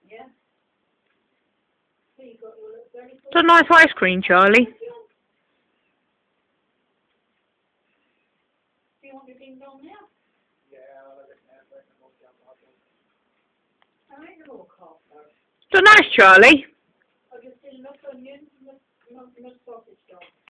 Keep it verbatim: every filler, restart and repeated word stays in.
Yeah. So you got your little very It's a nice ice cream, Charlie. Do you want your ding dong now? Yeah, I'll have it now. I ain't a little cough. It's a nice, Charlie.